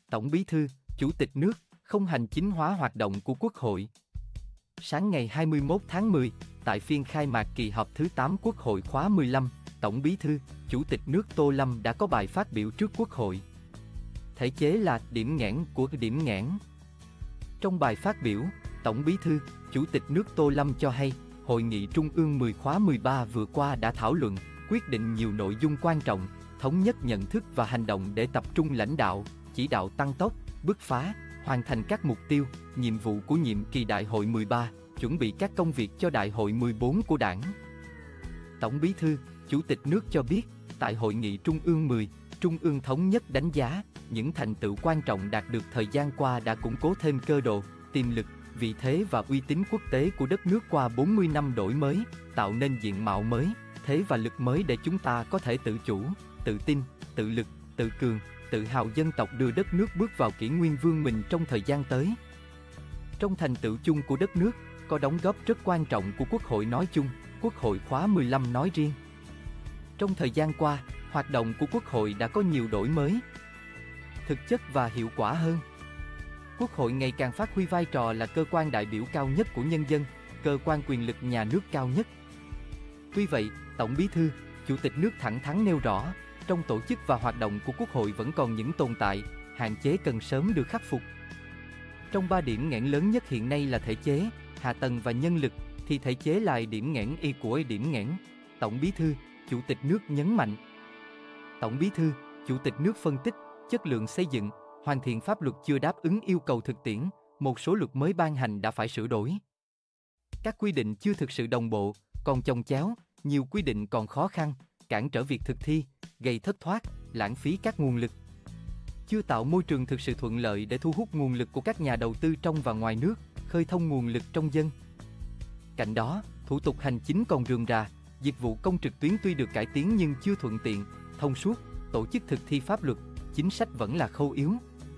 Tổng Bí thư, Chủ tịch nước, không hành chính hóa hoạt động của Quốc hội. Sáng ngày 21 tháng 10, tại phiên khai mạc kỳ họp thứ 8 Quốc hội khóa 15, Tổng Bí thư, Chủ tịch nước Tô Lâm đã có bài phát biểu trước Quốc hội. Thể chế là điểm nghẽn của điểm nghẽn. Trong bài phát biểu, Tổng Bí thư, Chủ tịch nước Tô Lâm cho hay, Hội nghị Trung ương 10 khóa 13 vừa qua đã thảo luận, quyết định nhiều nội dung quan trọng, thống nhất nhận thức và hành động để tập trung lãnh đạo, chỉ đạo tăng tốc, bứt phá, hoàn thành các mục tiêu, nhiệm vụ của nhiệm kỳ Đại hội 13, chuẩn bị các công việc cho Đại hội 14 của Đảng. Tổng Bí thư, Chủ tịch nước cho biết, tại Hội nghị Trung ương 10, Trung ương thống nhất đánh giá, những thành tựu quan trọng đạt được thời gian qua đã củng cố thêm cơ độ, tiềm lực, vị thế và uy tín quốc tế của đất nước qua 40 năm đổi mới, tạo nên diện mạo mới, thế và lực mới để chúng ta có thể tự chủ, tự tin, tự lực, tự cường, tự hào dân tộc đưa đất nước bước vào kỷ nguyên vươn mình trong thời gian tới. Trong thành tựu chung của đất nước, có đóng góp rất quan trọng của Quốc hội nói chung, Quốc hội khóa 15 nói riêng. Trong thời gian qua, hoạt động của Quốc hội đã có nhiều đổi mới, thực chất và hiệu quả hơn. Quốc hội ngày càng phát huy vai trò là cơ quan đại biểu cao nhất của nhân dân, cơ quan quyền lực nhà nước cao nhất. Tuy vậy, Tổng Bí thư, Chủ tịch nước thẳng thắn nêu rõ, trong tổ chức và hoạt động của Quốc hội vẫn còn những tồn tại, hạn chế cần sớm được khắc phục. Trong 3 điểm nghẽn lớn nhất hiện nay là thể chế, hạ tầng và nhân lực, thì thể chế là điểm nghẽn của điểm nghẽn. Tổng Bí thư, Chủ tịch nước nhấn mạnh. Tổng Bí thư, Chủ tịch nước phân tích, chất lượng xây dựng, hoàn thiện pháp luật chưa đáp ứng yêu cầu thực tiễn, một số luật mới ban hành đã phải sửa đổi. Các quy định chưa thực sự đồng bộ, còn chồng chéo, nhiều quy định còn khó khăn, cản trở việc thực thi, gây thất thoát, lãng phí các nguồn lực. Chưa tạo môi trường thực sự thuận lợi để thu hút nguồn lực của các nhà đầu tư trong và ngoài nước, khơi thông nguồn lực trong dân. Cạnh đó, thủ tục hành chính còn rườm rà, dịch vụ công trực tuyến tuy được cải tiến nhưng chưa thuận tiện, thông suốt, tổ chức thực thi pháp luật, chính sách vẫn là khâu yếu.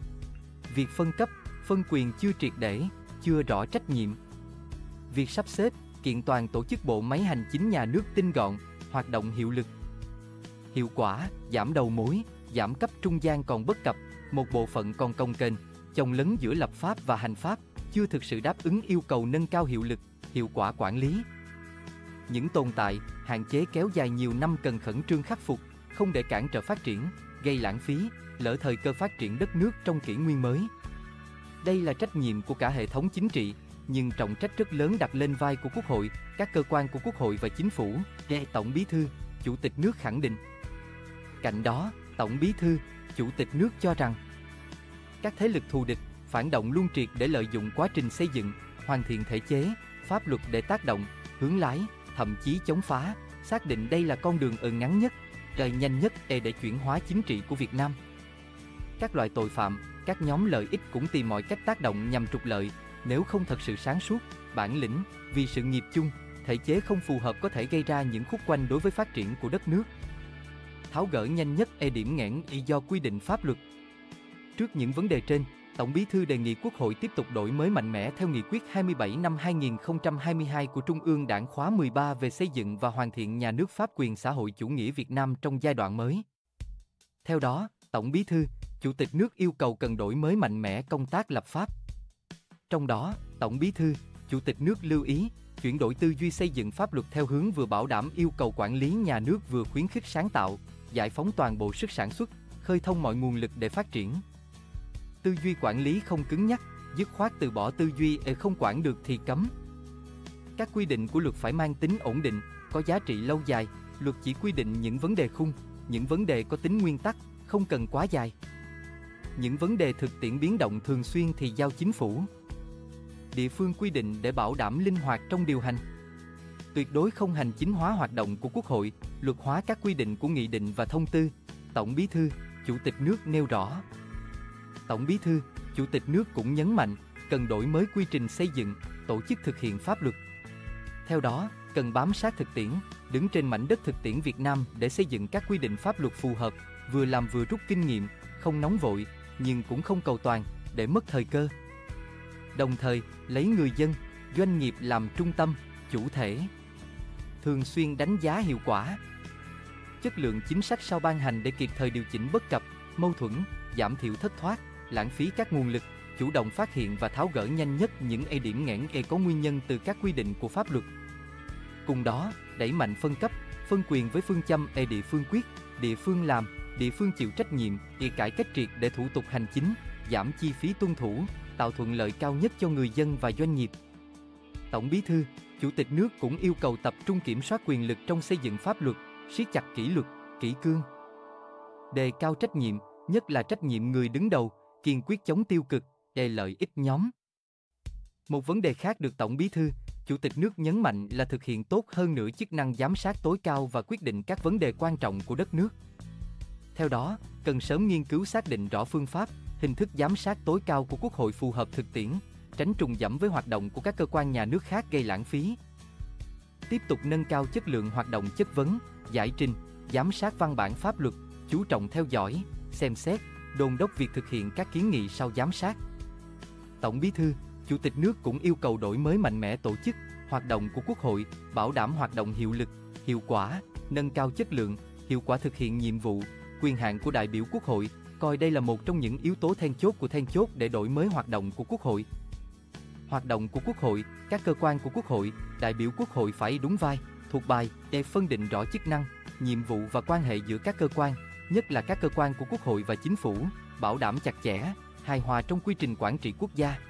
Việc phân cấp, phân quyền chưa triệt để, chưa rõ trách nhiệm. Việc sắp xếp, kiện toàn tổ chức bộ máy hành chính nhà nước tinh gọn, hoạt động hiệu lực. Hiệu quả, giảm đầu mối, giảm cấp trung gian còn bất cập, một bộ phận còn cồng kềnh, chồng lấn giữa lập pháp và hành pháp, chưa thực sự đáp ứng yêu cầu nâng cao hiệu lực, hiệu quả quản lý. Những tồn tại, hạn chế kéo dài nhiều năm cần khẩn trương khắc phục, không để cản trở phát triển, gây lãng phí, lỡ thời cơ phát triển đất nước trong kỷ nguyên mới. Đây là trách nhiệm của cả hệ thống chính trị, nhưng trọng trách rất lớn đặt lên vai của Quốc hội, các cơ quan của Quốc hội và Chính phủ, Tổng Bí thư, Chủ tịch nước khẳng định. Cạnh đó, Tổng Bí thư, Chủ tịch nước cho rằng các thế lực thù địch, phản động luôn triệt để lợi dụng quá trình xây dựng, hoàn thiện thể chế, pháp luật để tác động, hướng lái, thậm chí chống phá, xác định đây là con đường ngắn nhất, nhanh nhất để chuyển hóa chính trị của Việt Nam. Các loại tội phạm, các nhóm lợi ích cũng tìm mọi cách tác động nhằm trục lợi, nếu không thật sự sáng suốt, bản lĩnh, vì sự nghiệp chung, thể chế không phù hợp có thể gây ra những khúc quanh đối với phát triển của đất nước. Tháo gỡ nhanh nhất điểm nghẽn do quy định pháp luật. Trước những vấn đề trên, Tổng Bí thư đề nghị Quốc hội tiếp tục đổi mới mạnh mẽ theo Nghị quyết 27 năm 2022 của Trung ương Đảng khóa 13 về xây dựng và hoàn thiện nhà nước pháp quyền xã hội chủ nghĩa Việt Nam trong giai đoạn mới. Theo đó, Tổng Bí thư, Chủ tịch nước yêu cầu cần đổi mới mạnh mẽ công tác lập pháp. Trong đó, Tổng Bí thư, Chủ tịch nước lưu ý, chuyển đổi tư duy xây dựng pháp luật theo hướng vừa bảo đảm yêu cầu quản lý nhà nước vừa khuyến khích sáng tạo, giải phóng toàn bộ sức sản xuất, khơi thông mọi nguồn lực để phát triển. Tư duy quản lý không cứng nhắc, dứt khoát từ bỏ tư duy không quản được thì cấm. Các quy định của luật phải mang tính ổn định, có giá trị lâu dài, luật chỉ quy định những vấn đề khung, những vấn đề có tính nguyên tắc, không cần quá dài. Những vấn đề thực tiễn biến động thường xuyên thì giao chính phủ, địa phương quy định để bảo đảm linh hoạt trong điều hành. Tuyệt đối không hành chính hóa hoạt động của Quốc hội, luật hóa các quy định của nghị định và thông tư. Tổng Bí thư, Chủ tịch nước nêu rõ. Tổng Bí thư, Chủ tịch nước cũng nhấn mạnh, cần đổi mới quy trình xây dựng, tổ chức thực hiện pháp luật. Theo đó, cần bám sát thực tiễn, đứng trên mảnh đất thực tiễn Việt Nam để xây dựng các quy định pháp luật phù hợp, vừa làm vừa rút kinh nghiệm, không nóng vội, nhưng cũng không cầu toàn, để mất thời cơ. Đồng thời, lấy người dân, doanh nghiệp làm trung tâm, chủ thể. Thường xuyên đánh giá hiệu quả, chất lượng chính sách sau ban hành để kịp thời điều chỉnh bất cập, mâu thuẫn, giảm thiểu thất thoát, lãng phí các nguồn lực, chủ động phát hiện và tháo gỡ nhanh nhất những điểm nghẽn có nguyên nhân từ các quy định của pháp luật. Cùng đó, đẩy mạnh phân cấp, phân quyền với phương châm địa phương quyết, địa phương làm, địa phương chịu trách nhiệm, cải cách triệt để thủ tục hành chính, giảm chi phí tuân thủ, tạo thuận lợi cao nhất cho người dân và doanh nghiệp. Tổng Bí thư, Chủ tịch nước cũng yêu cầu tập trung kiểm soát quyền lực trong xây dựng pháp luật, siết chặt kỷ luật, kỷ cương. Đề cao trách nhiệm, nhất là trách nhiệm người đứng đầu, kiên quyết chống tiêu cực, lợi ích nhóm. Một vấn đề khác được Tổng Bí thư, Chủ tịch nước nhấn mạnh là thực hiện tốt hơn nữa chức năng giám sát tối cao và quyết định các vấn đề quan trọng của đất nước. Theo đó, cần sớm nghiên cứu xác định rõ phương pháp, hình thức giám sát tối cao của Quốc hội phù hợp thực tiễn, tránh trùng dẫm với hoạt động của các cơ quan nhà nước khác gây lãng phí. Tiếp tục nâng cao chất lượng hoạt động chất vấn, giải trình, giám sát văn bản pháp luật, chú trọng theo dõi, xem xét, đôn đốc việc thực hiện các kiến nghị sau giám sát. Tổng Bí thư, Chủ tịch nước cũng yêu cầu đổi mới mạnh mẽ tổ chức, hoạt động của Quốc hội, bảo đảm hoạt động hiệu lực, hiệu quả, nâng cao chất lượng, hiệu quả thực hiện nhiệm vụ, quyền hạn của đại biểu Quốc hội, coi đây là một trong những yếu tố then chốt để đổi mới hoạt động của Quốc hội. Hoạt động của Quốc hội, các cơ quan của Quốc hội, đại biểu Quốc hội phải đúng vai, thuộc bài, để phân định rõ chức năng, nhiệm vụ và quan hệ giữa các cơ quan, nhất là các cơ quan của Quốc hội và Chính phủ, bảo đảm chặt chẽ, hài hòa trong quy trình quản trị quốc gia.